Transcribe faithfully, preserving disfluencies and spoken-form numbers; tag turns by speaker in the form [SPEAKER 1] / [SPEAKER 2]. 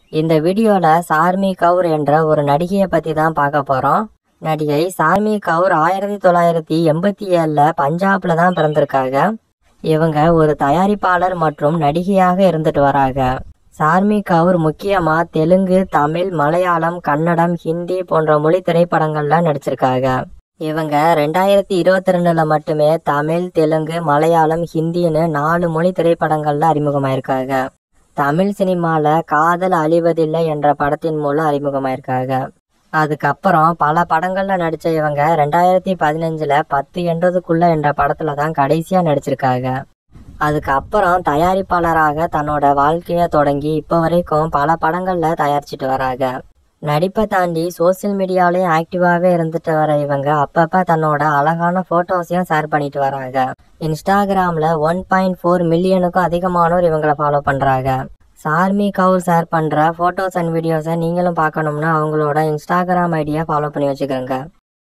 [SPEAKER 1] இந்த வீடியோல சார்மி கவுர் என்ற ஒரு நடிகையை பத்தி தான் பார்க்க போறோம். நடிகை சார்மி கவுர் ஆயிரத்தி தொள்ளாயிரத்தி எண்பத்தி ஏழுல பஞ்சாப்ல தான் பிறந்திருக்காங்க. இவங்க ஒரு தயாரிப்பாளர் மற்றும் நடிகையாக இருந்துட்டு வராங்க. சார்மி கவுர் முக்கியமா தெலுங்கு, தமிழ், மலையாளம், கன்னடம், ஹிந்தி போன்ற மொழி திரைப்படங்கள்ல நடிச்சிருக்காங்க. இவங்க ரெண்டாயிரத்தி இருபத்தி ரெண்டுல மட்டுமே தமிழ், தெலுங்கு, மலையாளம், ஹிந்தின்னு நாலு மொழி திரைப்படங்கள்ல அறிமுகமாயிருக்காங்க. தமிழ் சினிமால காதல் அழிவதில்லை என்ற படத்தின் மூலம் அறிமுகமாயிருக்காங்க. அதுக்கப்புறம் பல படங்கள்ல நடிச்ச இவங்க ரெண்டாயிரத்தி பதினஞ்சுல பத்து எண்பதுக்குள்ள என்ற படத்துல தான் கடைசியா நடிச்சிருக்காங்க. அதுக்கப்புறம் தயாரிப்பாளராக தன்னோட வாழ்க்கைய தொடங்கி இப்ப வரைக்கும் பல படங்கள்ல தயாரிச்சுட்டு வராங்க. நடிப்பை தாண்டி சோசியல் மீடியாலையும் ஆக்டிவாவே இருந்துட்டு வர இவங்க அப்பப்ப தன்னோட அழகான போட்டோஸையும் ஷேர் பண்ணிட்டு வராங்க. இன்ஸ்டாகிராம்ல ஒன் பாயிண்ட் ஃபோர் மில்லியனுக்கும் அதிகமானோர் இவங்களை ஃபாலோ பண்றாங்க. சார்மி கவுர் ஷேர் பண்ற போட்டோஸ் அண்ட் வீடியோஸை நீங்களும் பார்க்கணும்னா அவங்களோட இன்ஸ்டாகிராம் ஐடியா ஃபாலோ பண்ணி வச்சுக்கோங்க.